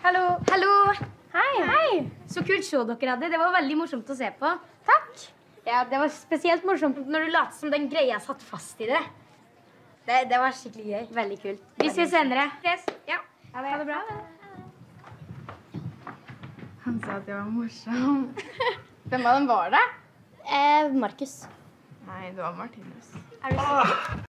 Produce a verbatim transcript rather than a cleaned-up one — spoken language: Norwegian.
Hallo. Hallo. Hei. Hei. Så kult show dere hadde. Det var veldig morsomt å se på. Takk. Ja, det var spesielt morsomt når du lot som den greia satt fast i det. Det, det var skikkelig gøy. Veldig kult. Vi ses senere. Ses. Ja. Ha det. Ha det bra. Han sa at jeg var morsom. Hvem av dem var det? Eh, Markus. Nei, det var Martinus. Er du sikker?